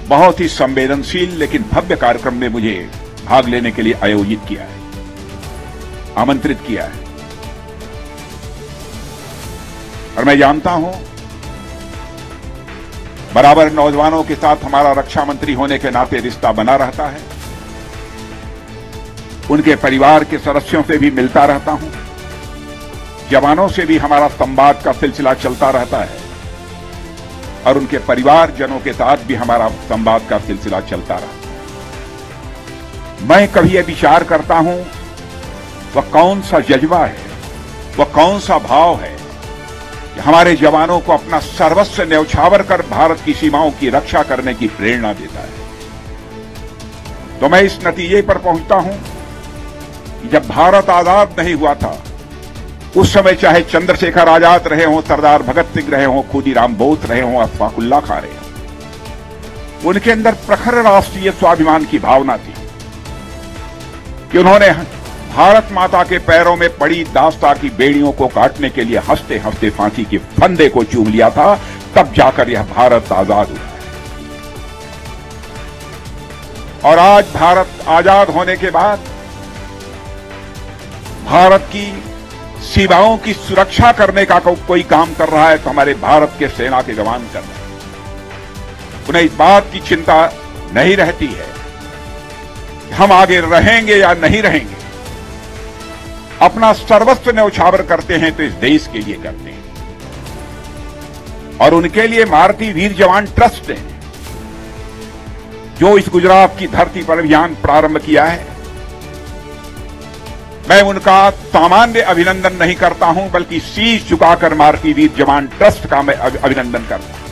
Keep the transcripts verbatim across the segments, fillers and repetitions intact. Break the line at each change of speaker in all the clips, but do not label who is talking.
बहुत ही संवेदनशील लेकिन भव्य कार्यक्रम में मुझे भाग लेने के लिए आयोजित किया है, आमंत्रित किया है। और मैं जानता हूं बराबर नौजवानों के साथ हमारा रक्षा मंत्री होने के नाते रिश्ता बना रहता है, उनके परिवार के सदस्यों से भी मिलता रहता हूं, जवानों से भी हमारा संवाद का सिलसिला चलता रहता है और उनके परिवारजनों के साथ भी हमारा संवाद का सिलसिला चलता रहता है। मैं कभी यह विचार करता हूं वह कौन सा जज्बा है, वह कौन सा भाव है कि हमारे जवानों को अपना सर्वस्व न्यौछावर कर भारत की सीमाओं की रक्षा करने की प्रेरणा देता है। तो मैं इस नतीजे पर पहुंचता हूं कि जब भारत आजाद नहीं हुआ था उस समय चाहे चंद्रशेखर आजाद रहे हों, सरदार भगत सिंह रहे हों, खुदीराम बोस रहे हों, अशफाकुल्लाह खां रहे हों, उनके अंदर प्रखर राष्ट्रीय स्वाभिमान की भावना थी कि उन्होंने भारत माता के पैरों में पड़ी दास्ता की बेड़ियों को काटने के लिए हंसते हंसते फांसी के फंदे को चूम लिया था, तब जाकर यह भारत आजाद हुआ है। और आज भारत आजाद होने के बाद भारत की सीमाओं की सुरक्षा करने का को, कोई काम कर रहा है तो हमारे भारत के सेना के जवान कर रहे हैं। उन्हें इस बात की चिंता नहीं रहती है कि हम आगे रहेंगे या नहीं रहेंगे। अपना सर्वस्व न्यौछावर करते हैं तो इस देश के लिए करते हैं। और उनके लिए भारतीय वीर जवान ट्रस्ट है जो इस गुजरात की धरती पर अभियान प्रारंभ किया है। मैं उनका सामान्य अभिनंदन नहीं करता हूं, बल्कि शीश झुकाकर भारतीय वीर जवान ट्रस्ट का मैं अभिनंदन करता हूं।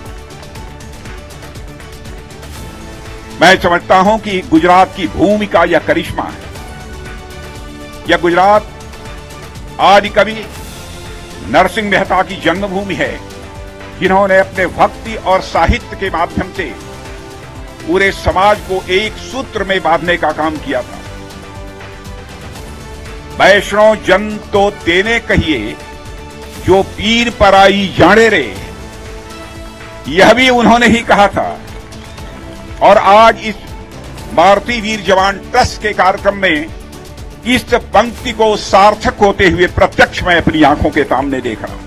मैं समझता हूं कि गुजरात की भूमिका यह करिश्मा है। यह गुजरात आदि कवि नरसिंह मेहता की जन्मभूमि है, जिन्होंने अपने भक्ति और साहित्य के माध्यम से पूरे समाज को एक सूत्र में बांधने का काम किया था। वैष्णव जन तो तेने कहिए जो पीर पराई जाने रे, यह भी उन्होंने ही कहा था। और आज इस भारतीय वीर जवान ट्रस्ट के कार्यक्रम में इस पंक्ति को सार्थक होते हुए प्रत्यक्ष मैं अपनी आंखों के सामने देख रहा हूं।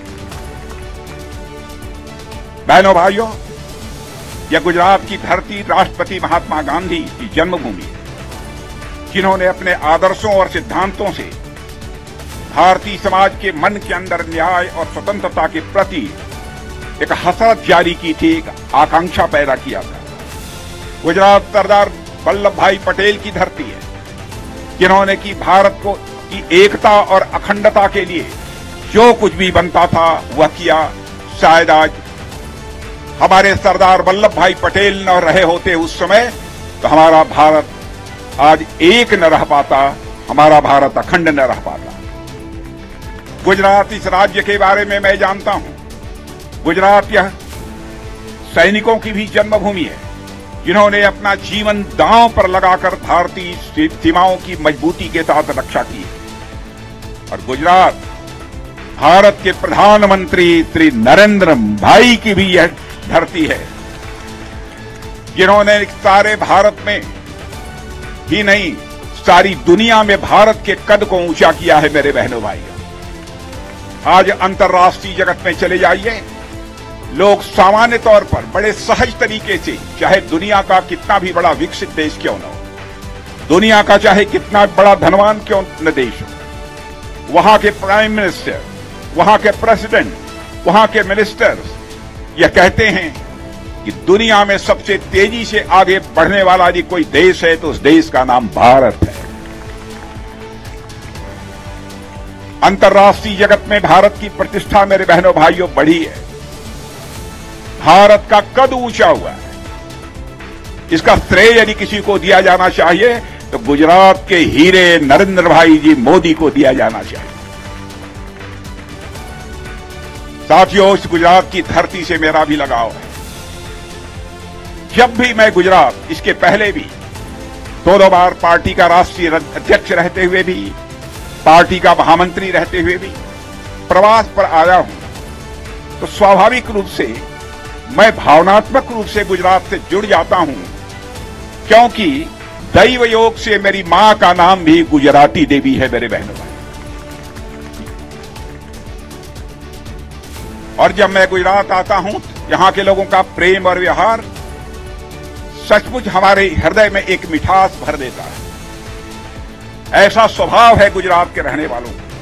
बहनों भाइयों, यह गुजरात की धरती राष्ट्रपति महात्मा गांधी की जन्मभूमि है, जिन्होंने अपने आदर्शों और सिद्धांतों से भारतीय समाज के मन के अंदर न्याय और स्वतंत्रता के प्रति एक हसरत जारी की थी, एक आकांक्षा पैदा किया था। गुजरात सरदार वल्लभ भाई पटेल की धरती है, जिन्होंने की भारत को की एकता और अखंडता के लिए जो कुछ भी बनता था वह किया। शायद आज हमारे सरदार वल्लभ भाई पटेल न रहे होते उस समय तो हमारा भारत आज एक न रह पाता, हमारा भारत अखंड न रह पाता। गुजरात इस राज्य के बारे में मैं जानता हूं। गुजरात यह सैनिकों की भी जन्मभूमि है, जिन्होंने अपना जीवन दांव पर लगाकर भारतीय सीमाओं की मजबूती के साथ रक्षा की। और गुजरात भारत के प्रधानमंत्री श्री नरेंद्र भाई की भी यह धरती है, जिन्होंने सारे भारत में ही नहीं सारी दुनिया में भारत के कद को ऊंचा किया है। मेरे बहनों भाइयों, आज अंतर्राष्ट्रीय जगत में चले जाइए, लोग सामान्य तौर पर बड़े सहज तरीके से, चाहे दुनिया का कितना भी बड़ा विकसित देश क्यों न हो, दुनिया का चाहे कितना बड़ा धनवान क्यों न देश हो, वहां के प्राइम मिनिस्टर, वहां के प्रेसिडेंट, वहां के मिनिस्टर्स यह कहते हैं कि दुनिया में सबसे तेजी से आगे बढ़ने वाला यदि कोई देश है तो उस देश का नाम भारत है। अंतर्राष्ट्रीय जगत में भारत की प्रतिष्ठा मेरे बहनों भाइयों बढ़ी है। भारत का कद ऊंचा हुआ है। इसका श्रेय यदि किसी को दिया जाना चाहिए तो गुजरात के हीरे नरेंद्र भाई जी मोदी को दिया जाना चाहिए। साथियों, इस गुजरात की धरती से मेरा भी लगाव है। जब भी मैं गुजरात, इसके पहले भी दो दो बार पार्टी का राष्ट्रीय अध्यक्ष रहते हुए भी, पार्टी का महामंत्री रहते हुए भी प्रवास पर आया हूं, तो स्वाभाविक रूप से मैं भावनात्मक रूप से गुजरात से जुड़ जाता हूं, क्योंकि दैव योग से मेरी मां का नाम भी गुजराती देवी है मेरे बहनों भाई। और जब मैं गुजरात आता हूं, यहां के लोगों का प्रेम और व्यवहार सचमुच हमारे हृदय में एक मिठास भर देता है। ऐसा स्वभाव है गुजरात के रहने वालों का।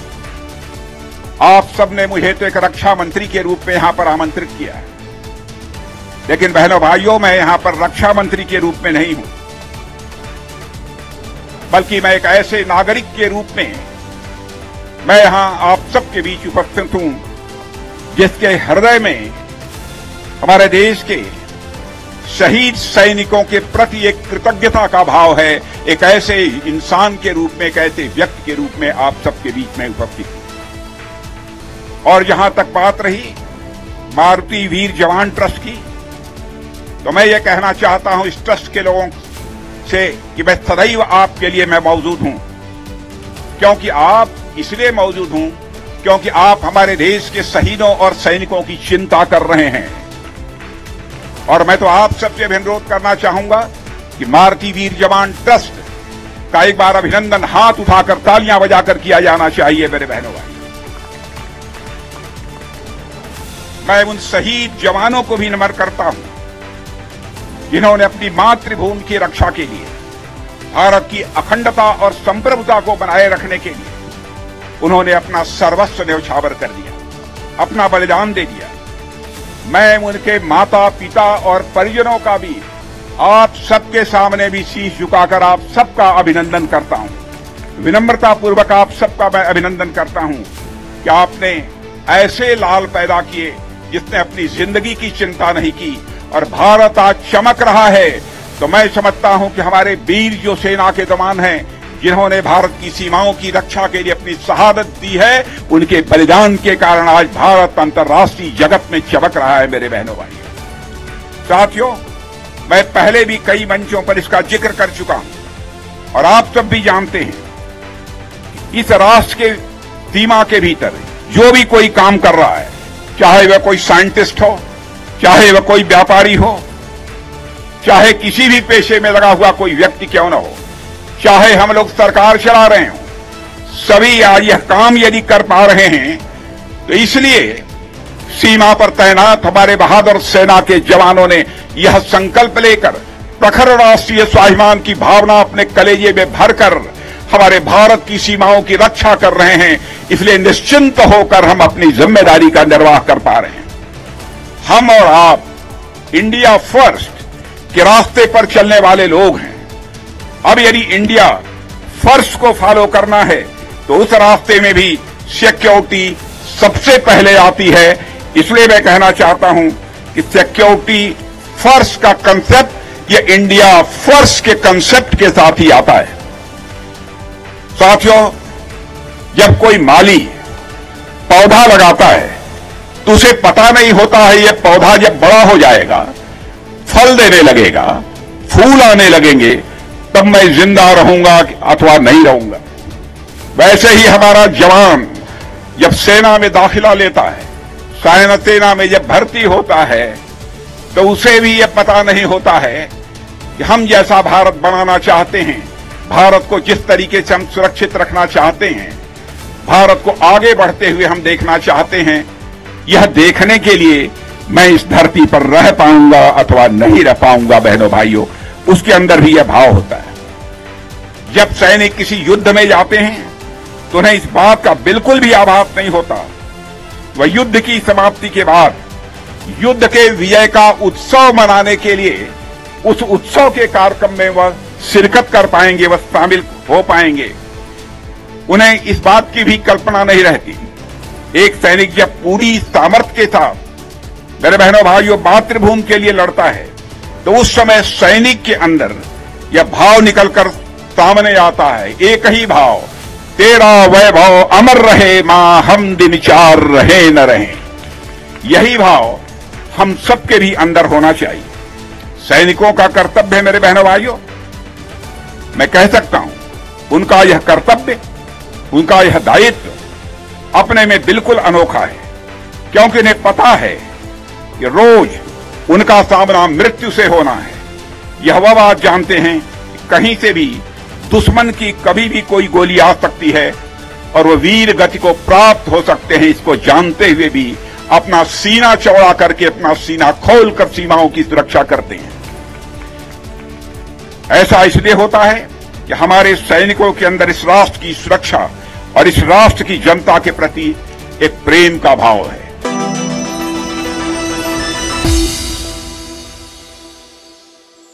आप सबने मुझे तो एक रक्षा मंत्री के रूप में यहां पर आमंत्रित किया है, लेकिन बहनों भाइयों, मैं यहां पर रक्षा मंत्री के रूप में नहीं हूं, बल्कि मैं एक ऐसे नागरिक के रूप में मैं यहां आप सबके बीच उपस्थित हूं, जिसके हृदय में हमारे देश के शहीद सैनिकों के प्रति एक कृतज्ञता का भाव है। एक ऐसे इंसान के रूप में, एक ऐसे व्यक्ति के रूप में आप सबके बीच में उपस्थित हूं। और जहां तक बात रही मारुति वीर जवान ट्रस्ट की, तो मैं ये कहना चाहता हूं इस ट्रस्ट के लोगों से कि मैं सदैव आपके लिए मैं मौजूद हूं। क्योंकि आप इसलिए मौजूद हूं क्योंकि आप हमारे देश के शहीदों और सैनिकों की चिंता कर रहे हैं। और मैं तो आप सबसे भी अनुरोध करना चाहूंगा कि मारुति वीर जवान ट्रस्ट का एक बार अभिनंदन हाथ उठाकर तालियां बजाकर किया जाना चाहिए मेरे बहनों भाई। मैं उन शहीद जवानों को भी नमन करता हूं, जिन्होंने अपनी मातृभूमि की रक्षा के लिए, भारत की अखंडता और संप्रभुता को बनाए रखने के लिए उन्होंने अपना सर्वस्व न्यौछावर कर दिया, अपना बलिदान दे दिया। मैं उनके माता पिता और परिजनों का भी आप सबके सामने भी शीश झुकाकर आप सबका अभिनंदन करता हूं। विनम्रता पूर्वक आप सबका मैं अभिनंदन करता हूं कि आपने ऐसे लाल पैदा किए जिसने अपनी जिंदगी की चिंता नहीं की, और भारत आज चमक रहा है। तो मैं समझता हूं कि हमारे वीर जो सेना के जवान हैं, जिन्होंने भारत की सीमाओं की रक्षा के लिए अपनी शहादत दी है, उनके बलिदान के कारण आज भारत अंतर्राष्ट्रीय जगत में चमक रहा है मेरे बहनों भाइयों। साथियों, मैं पहले भी कई मंचों पर इसका जिक्र कर चुका हूं, और आप सब भी जानते हैं इस राष्ट्र के सीमा के भीतर जो भी कोई काम कर रहा है, चाहे वह कोई साइंटिस्ट हो, चाहे वह कोई व्यापारी हो, चाहे किसी भी पेशे में लगा हुआ कोई व्यक्ति क्यों न हो, चाहे हम लोग सरकार चला रहे हों, सभी आज यह काम यदि कर पा रहे हैं तो इसलिए सीमा पर तैनात हमारे बहादुर सेना के जवानों ने यह संकल्प लेकर प्रखर राष्ट्रीय स्वाभिमान की भावना अपने कलेजे में भरकर हमारे भारत की सीमाओं की रक्षा कर रहे हैं। इसलिए निश्चिंत होकर हम अपनी जिम्मेदारी का निर्वाह कर पा रहे हैं। हम और आप इंडिया फर्स्ट के रास्ते पर चलने वाले लोग हैं। अब यदि इंडिया फर्स्ट को फॉलो करना है तो उस रास्ते में भी सिक्योरिटी सबसे पहले आती है। इसलिए मैं कहना चाहता हूं कि सिक्योरिटी फर्स्ट का कंसेप्ट ये इंडिया फर्स्ट के कंसेप्ट के साथ ही आता है। साथियों, जब कोई माली पौधा लगाता है तो उसे पता नहीं होता है ये पौधा जब बड़ा हो जाएगा, फल देने लगेगा, फूल आने लगेंगे, तब मैं जिंदा रहूंगा अथवा नहीं रहूंगा। वैसे ही हमारा जवान जब सेना में दाखिला लेता है, सैन्य सेना में जब भर्ती होता है, तो उसे भी यह पता नहीं होता है कि हम जैसा भारत बनाना चाहते हैं, भारत को जिस तरीके से हम सुरक्षित रखना चाहते हैं, भारत को आगे बढ़ते हुए हम देखना चाहते हैं, यह देखने के लिए मैं इस धरती पर रह पाऊंगा अथवा नहीं रह पाऊंगा बहनों भाइयों, उसके अंदर भी यह भाव होता है। जब सैनिक किसी युद्ध में जाते हैं तो उन्हें इस बात का बिल्कुल भी आभास नहीं होता वह युद्ध की समाप्ति के बाद युद्ध के विजय का उत्सव मनाने के लिए उस उत्सव के कार्यक्रम में वह शिरकत कर पाएंगे, वह शामिल हो पाएंगे। उन्हें इस बात की भी कल्पना नहीं रहती। एक सैनिक जब पूरी सामर्थ्य के साथ मेरे बहनों भाइयों मातृभूमि के लिए लड़ता है तो उस समय सैनिक के अंदर यह भाव निकलकर सामने आता है, एक ही भाव, तेरा वैभव अमर रहे मां हम दिन चार रहे न रहे। यही भाव हम सबके भी अंदर होना चाहिए। सैनिकों का कर्तव्य मेरे बहनों भाइयों, मैं कह सकता हूं, उनका यह कर्तव्य, उनका यह दायित्व अपने में बिल्कुल अनोखा है, क्योंकि उन्हें पता है कि रोज उनका सामना मृत्यु से होना है। यह वह बात जानते हैं कि कहीं से भी दुश्मन की कभी भी कोई गोली आ सकती है और वो वीर गति को प्राप्त हो सकते हैं। इसको जानते हुए भी अपना सीना चौड़ा करके, अपना सीना खोलकर सीमाओं की सुरक्षा करते हैं। ऐसा इसलिए होता है कि हमारे सैनिकों के अंदर इस राष्ट्र की सुरक्षा और इस राष्ट्र की जनता के प्रति एक प्रेम का भाव है।